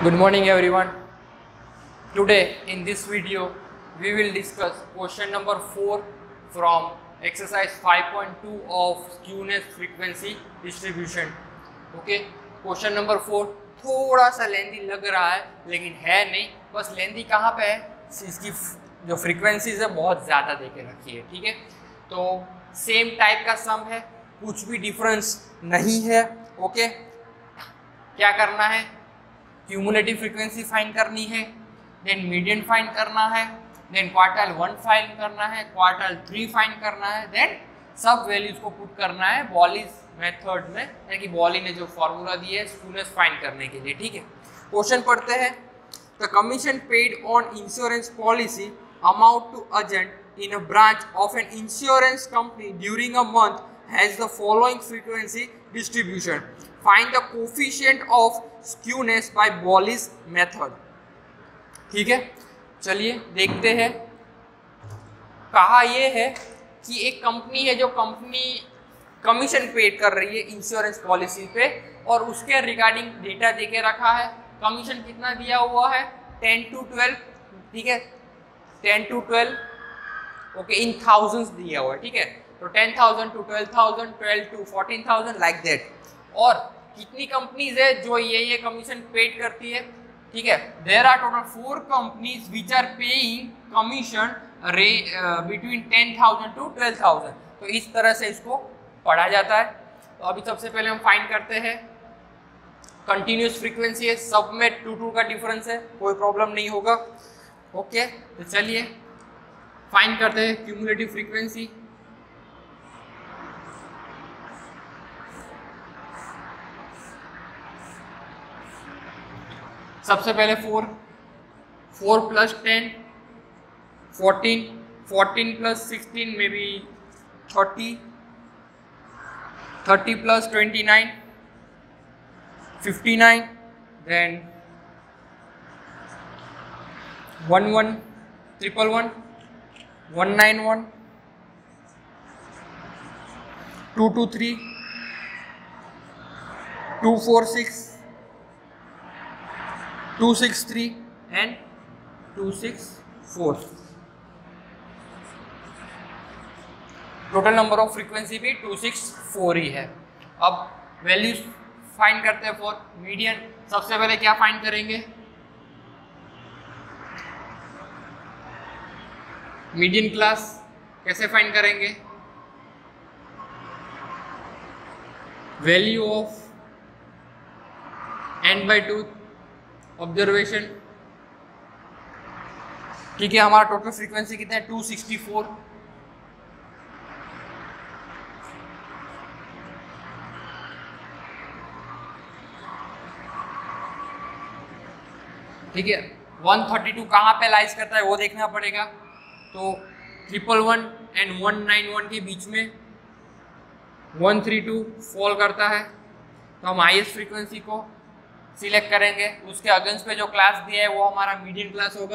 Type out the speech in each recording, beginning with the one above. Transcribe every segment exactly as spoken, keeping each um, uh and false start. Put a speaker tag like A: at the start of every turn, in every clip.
A: Good morning everyone. Today in this video we will discuss question number four from exercise five point two of skewness frequency distribution. Okay, question number four थोड़ा सा लेंदी लग रहा है लेकिन है नहीं, बस लेंदी कहाँ पे है, इसकी जो फ्रीक्वेंसीज है बहुत ज़्यादा दे के रखी है. ठीक है, तो सेम टाइप का सम है, कुछ भी डिफरेंस नहीं है. ओके, क्या करना है, क्यूमुलेटिव फ्रीक्वेंसी फाइंड करनी है, देन मीडियन फाइंड करना है, देन क्वार्टाइल वन फाइंड करना है, क्वार्टाइल थ्री फाइंड करना है, देन सब वैल्यूज को पुट करना है बॉलीज मेथड में, यानी कि बॉली ने जो फॉर्मूला दिया है स्कूनेस फाइंड करने के लिए. ठीक है, क्वेश्चन पढ़ते हैं. The commission paid on insurance policy amount to agent in a branch of an insurance company during a month has the following frequency distribution. Find the coefficient of skewness by Bowley's method. ठीक है, चलिए देखते हैं. कहा यह है कि एक कंपनी है जो कंपनी कमीशन पेड कर रही है इंश्योरेंस पॉलिसी पे और उसके रिगार्डिंग डेटा देके रखा है. कमीशन कितना दिया हुआ है, टेन टू ट्वेल्व. ठीक है, ten to twelve okay in thousands दिया हुआ है. ठीक है, तो ten thousand to twelve thousand, twelve to fourteen thousand like that. और कितनी कंपनीज है जो ये ये कमीशन पेड करती है. ठीक है, there are total four companies which are paying commission between ten thousand to twelve thousand. तो इस तरह से इसको पढ़ा जाता है. तो अभी सबसे पहले हम फाइंड करते हैं. कंटिन्यूस फ्रीक्वेंसी है, सब में टू टू का डिफरेंस है, कोई प्रॉब्लम नहीं होगा. ओके, तो चलिए फाइंड करते हैं क्यूमुलेटिव फ्रीक्वेंसी. सबसे पहले four, four plus ten fourteen, fourteen plus sixteen may be thirty, thirty plus twenty nine fifty nine, then one one triple one, one nine one, two two three, two four six, two six three and two six four. Total number of frequency भी two six four ही है. अब values find करते हैं for median. सबसे पहले क्या find करेंगे, मीडियन क्लास कैसे फाइंड करेंगे, value of N by two observation. ठीक है, हमारा टोटल फ्रीक्वेंसी कितना है, टू सिक्सटी फोर. ठीक है, वन थर्टी टू कहाँ पे लाइज करता है वो देखना पड़ेगा. तो triple one and one nine one के बीच में वन थ्री टू फॉल करता है. तो हम हाईएस्ट फ्रीक्वेंसी को सिलेक्ट करेंगे. उसके अगेंस्ट पे जो क्लास दिया है वो हमारा मीडियन क्लास होगा.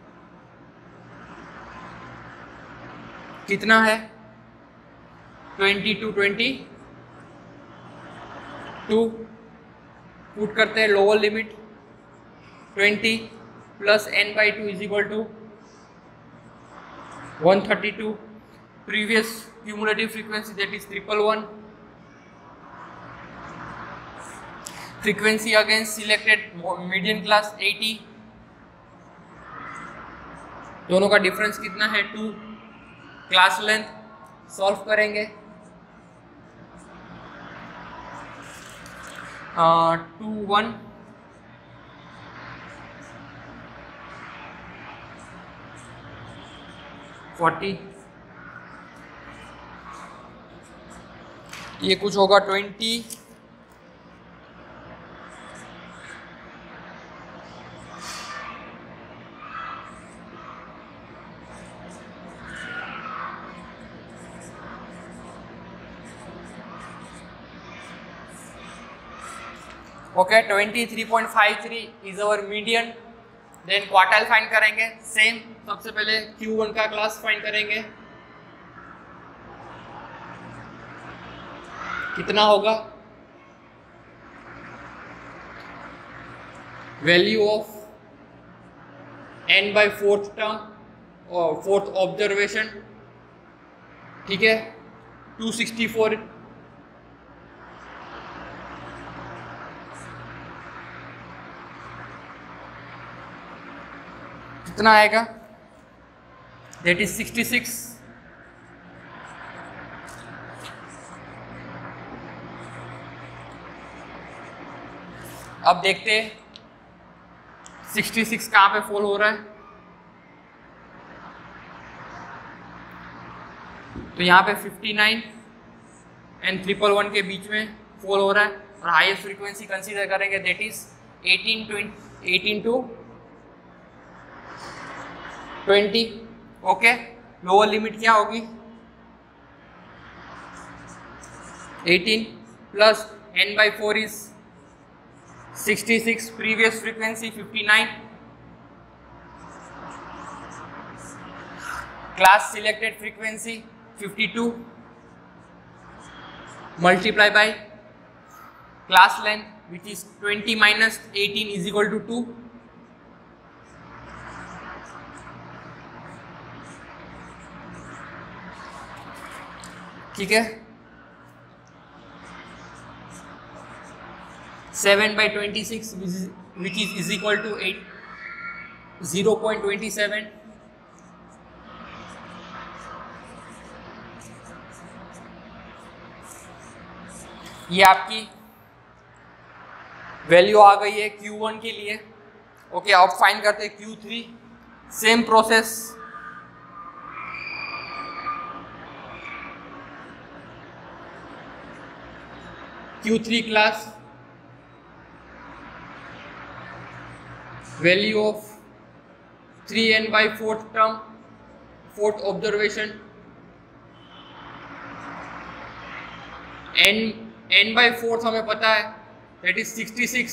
A: कितना है, twenty two twenty two. Put करते हैं lower limit, twenty plus N by two is equal to one thirty two. Previous cumulative frequency that is triple one. Frequency against selected median class eighty. दोनों का difference कितना है, two. Class length solve करेंगे, two one forty. ये कुछ होगा twenty. Okay, twenty three point five three is our median. Then quartile find करेंगे. Same, सबसे पहले क्यू वन का क्लास फाइंड करेंगे. कितना होगा, value of N by fourth term और फोर्थ ऑब्जर्वेशन, ठीक है, टू सिक्सटी फोर कितना आएगा, दैट इज सिक्सटी सिक्स। अब देखते हैं सिक्सटी सिक्स कहाँ पे फॉल हो रहा है। तो यहाँ पे fifty nine and triple one के बीच में फॉल हो रहा है और हाईएस्ट फ्रीक्वेंसी कंसीडर करेंगे that is eighteen to twenty. Okay, lower limit क्या होगी, eighteen plus N by four is sixty six, previous frequency fifty nine, class selected frequency fifty two, multiply by class length which is twenty minus eighteen is equal to two. ठीक है, seven by twenty-six which is is equal to eight, zero point two seven. ये आपकी value आ गई है Q one के लिए। Okay, अब find करते हैं Q three. Same process, Q three class, value of three N by fourth term, fourth observation, N N by fourth हमें पता है that is sixty six.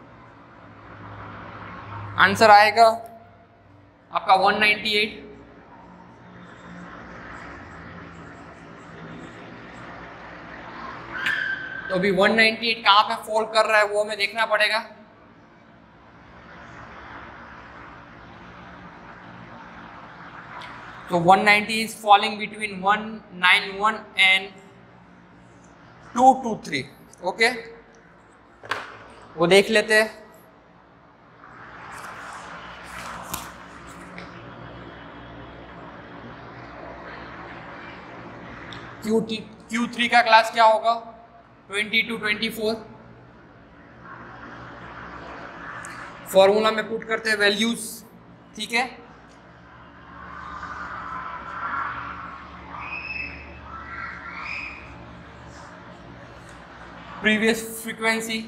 A: Answer आएगा आपका वन नाइंटी एट। तो अभी वन नाइंटी एट कहाँ पे fall कर रहा है वो हमें देखना पड़ेगा। तो one ninety is falling between one nine one and two two three. Okay, वो देख लेते हैं। क्यू क्यू थ्री का क्लास क्या होगा, twenty two twenty four. Formula में पुट करते हैं वैल्यूज, ठीक है। प्रीवियस फ्रीक्वेंसी,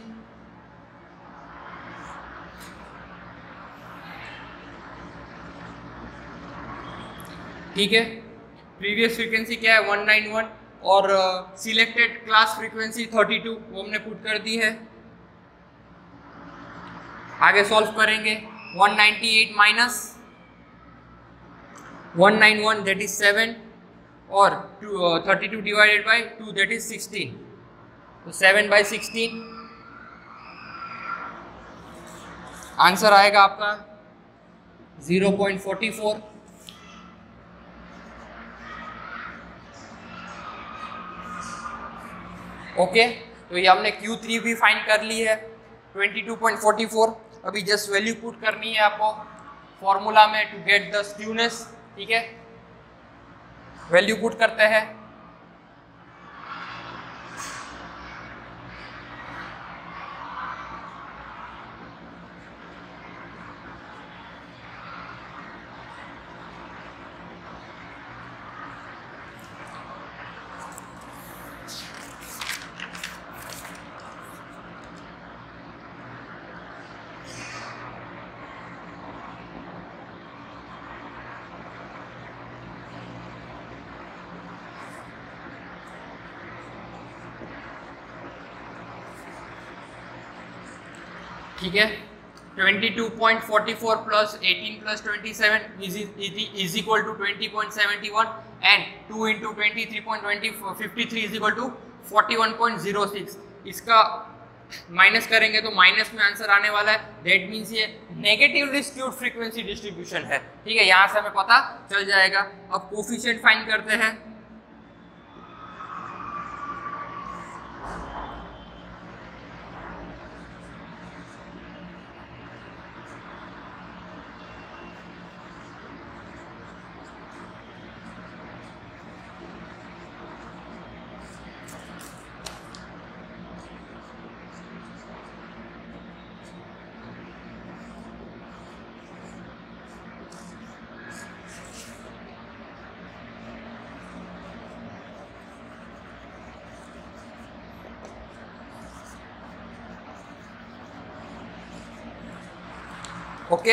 A: ठीक है, प्रीवियस फ्रीक्वेंसी क्या है वन नाइन वन और selected class frequency thirty two, वो हमने पुट कर दी है। आगे सॉल्व करेंगे, one ninety eight minus one nine one that is seven और thirty two divided by two that is sixteen. तो सेवन बाई सिक्सटीन आंसर आएगा आपका zero point four four. Okay, तो ये हमने क्यू थ्री भी फाइंड कर ली है twenty two point four four. अभी जस्ट वैल्यू पुट करनी है आपको फॉर्मूला में टू गेट द स्क्यूनेस, ठीक है। वैल्यू पुट करते हैं, ठीक है। Twenty two point four four plus eighteen plus twenty seven is equal to twenty point seven one and two into twenty three point fifty three is equal to forty one point zero six. इसका minus करेंगे तो minus में answer आने वाला है। That means ये negatively skewed frequency distribution है। ठीक है, यहाँ से हमें पता चल जाएगा। अब कोफिशिएंट फाइंड करते हैं। Okay,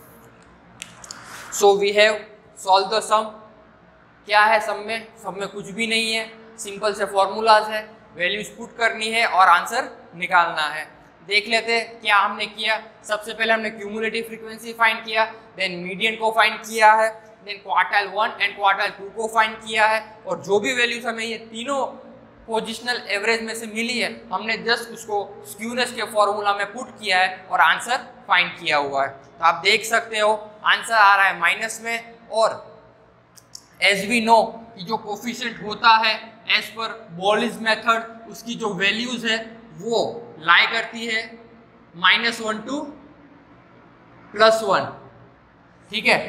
A: so we have solve the sum. क्या है सम में? सम में कुछ भी नहीं है, सिंपल से फॉर्मूलाज है, वैल्यूज पुट करनी है और आंसर निकालना है। देख लेते हैं क्या हमने किया। सबसे पहले हमने क्यूमुलेटिव फ्रीक्वेंसी फाइंड किया, देन मीडियन को फाइंड किया है, then quartile one and quartile two को फाइंड किया है, और जो भी वैल्यूज हमें ये तीनों पोजिशनल एवरेज में से मिली है हमने जस्ट उसको स्क्यूनेस के फॉर्मूला में पुट किया है और आंसर फाइंड किया हुआ है। तो आप देख सकते हो आंसर आ रहा है माइनस में, और एज वी नो कि जो कोफिशिएंट होता है एज पर बॉलिज मेथड उसकी जो वैल्यूज है वो लाई करती है minus one two plus one. ठीक है,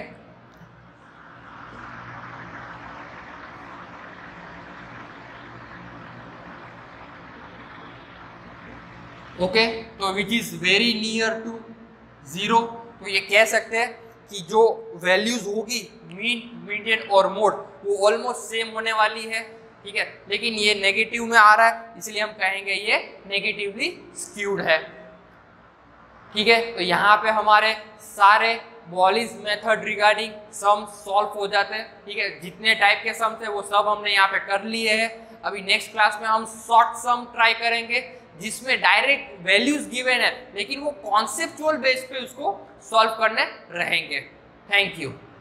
A: ओके okay, तो which is very near to zero. तो ये कह सकते हैं कि जो वैल्यूज होगी मीन, मीडियन और मोड वो ऑलमोस्ट सेम होने वाली है। ठीक है, लेकिन ये नेगेटिव में आ रहा है इसलिए हम कहेंगे ये नेगेटिवली स्क्यूड है। ठीक है, तो यहाँ पे हमारे सारे Bowley's method regarding sum solve हो जाते हैं। ठीक है, जितने टाइप के सम थे वो सब हमने यहाँ पे कर लिए हैं। अभी नेक्स्ट क्लास में हम शॉर्ट सम ट्राई करेंगे जिसमें डायरेक्ट वैल्यूज गिवन है लेकिन वो कॉन्सेप्चुअल बेस पे उसको सॉल्व करने रहेंगे। Thank you.